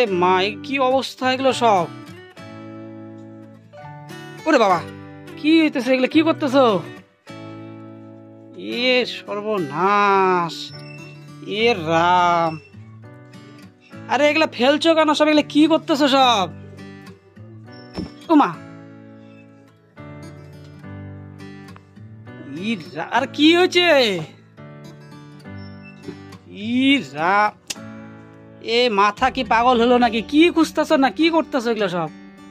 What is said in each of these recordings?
মা, কি অবস্থা এগুলো সব! ওরে বাবা, কি হইতেছে এগুলো? কি করতেছো? এ সর্বনাশ! এ রাম! আরে এগুলা ফেলছো কেন সব? এগুলা কি করতেছো সব? ও মা, আর কি হয়েছে? এ মাথা কি পাগল হলো নাকি? কি খুঁজতেছো না কি করতেছো এগুলো সব?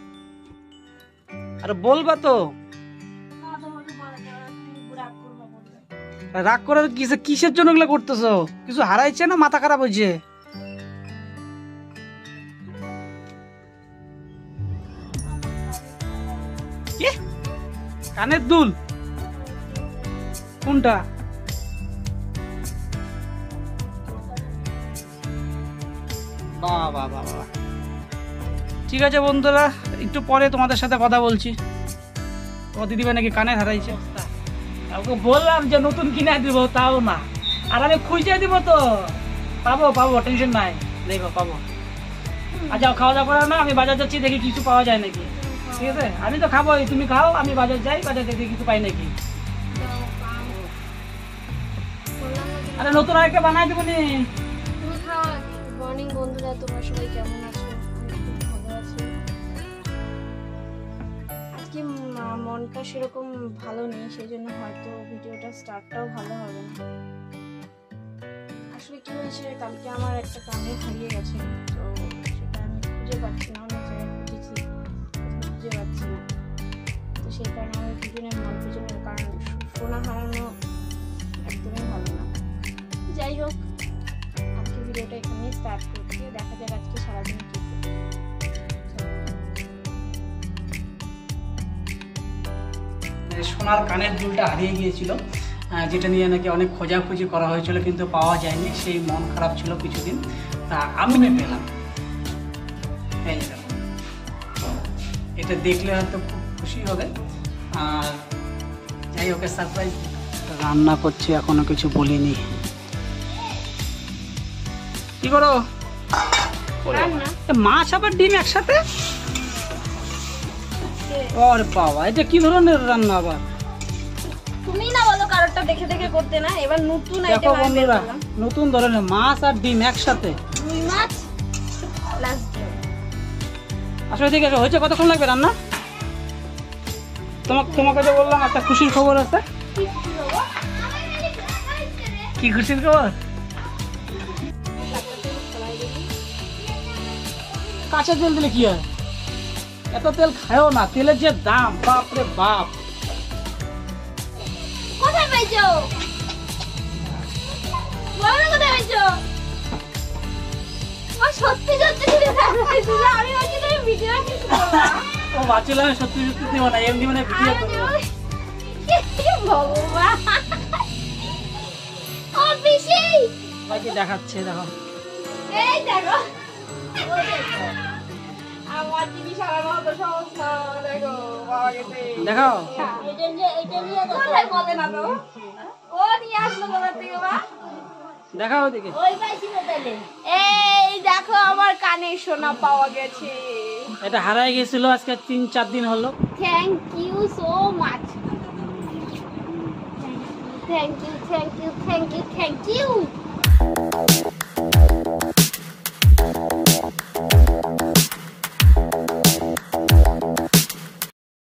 আরে বলবা তো। রাগ করে কিসের জন্য এগুলো করতেছো? কিছু হারাইছে না মাথা খারাপ হয়েছে? কানের দুল? কোনটা? বাবা বাবা, ঠিক আছে বন্ধুরা, একটু পরে তোমাদের সাথে কথা বলছি। তোমার দিদিভাই নাকি কানের হারাইছে। ওকে বললাম যে নতুন কিনে দিব, তাও না। আর আমি খুঁজে দিব তো, পাবো পাবো, টেনশন নাই, দেখো পাবো। আর যাও, খাওয়া দাওয়া করো না, আমি বাজার যাচ্ছি, দেখি কিছু পাওয়া যায় নাকি। ঠিক আছে, আমি তো খাবোই, তুমি খাও, আমি বাজার যাই, বাজার দেখি কিছু পাই নাকি। আরে নতুন আরেকটা বানাই দেবো নি। মর্নিং বন্ধুরা, তোমরা সবাই কেমন আছো? আমি খুব ভালো আছি। আজকে মনটা সেরকম ভালো নেই, সেই জন্য হয়তো ভিডিওটা স্টার্টটাও ভালো হবে না। আসলে কি হয়েছে, কালকে আমার একটা কানে হারিয়ে গেছে, তো সেটা আমি খুঁজে পাচ্ছি না, অনেক জায়গায় খুঁজেছি, খুঁজে পাচ্ছি না। তো সেই কারণে আমি দুজনের মন দুজনের, কারণ সোনা হারানো একদমই ভালো না। যাই হোক, আজকে ভিডিওটা এখানেই স্টার্ট করছি, দেখা যাক আজকে সারাদিন কি করি। সোনার কানের দুলটা হারিয়ে গিয়েছিল, যেটা নিয়ে নাকি অনেক খোঁজাখুঁজি করা হয়েছিল, কিন্তু পাওয়া যায়নি। সেই মন খারাপ ছিল কিছুদিন, তা আমি পেলাম। এই দেখো, এটা দেখলে হয়তো খুব খুশি হবে। আর যাই হোক, সারপ্রাইজ রান্না করছি, এখনো কিছু বলিনি। কি করো? মাছ আবার ডিম একসাথে? আরে বাবা, এটা কি ধরনের রান্না আবার? তুমি না বলো কারোরটা দেখে দেখে করতে না, এবার নতুন দেখো বন্ধুরা, নতুন ধরনের মাছ আর ডিম একসাথে। দুই মাছ প্লাস ডিম। আসলে ঠিক আছে, হয়েছে। কতক্ষণ লাগবে রান্না? তোমাকে যে বললাম একটা খুশির খবর আছে। কি খুশির খবর? কাঁচা তেল দিলে কি হয়? এত তেল খায়ও না, তেলের যে দাম, বাপ রে বাপ। কোথায় পাইছো? বলো কোথায় পাইছো? ও সত্যি সত্যি দিলে পাইছো? আমি ভাবছি তুমি ভিডিও কিছু করবা। ও বাচ্চারা সত্যি সত্যি দিব না, এমনি মানে ভিডিও করব। কি ভগবান! ও পিসি ভাইকে দেখাচ্ছে, দেখো। এই দেখো, আমার জিনিস হারানো তো সমস্যা, দেখো বাবা গেছে। দেখো, এটা নিয়ে কোথায় বলে না তো, ও নিয়ে আসলো কোথা থেকে বা? দেখাও ওদিকে। ওই পাইছিল তাহলে। এই দেখো, আমার কানে সোনা পাওয়া গেছে। এটা হারাই গেছিল আজকে 3-4 দিন হলো। Thank you so much. Thank you thank you thank you thank you.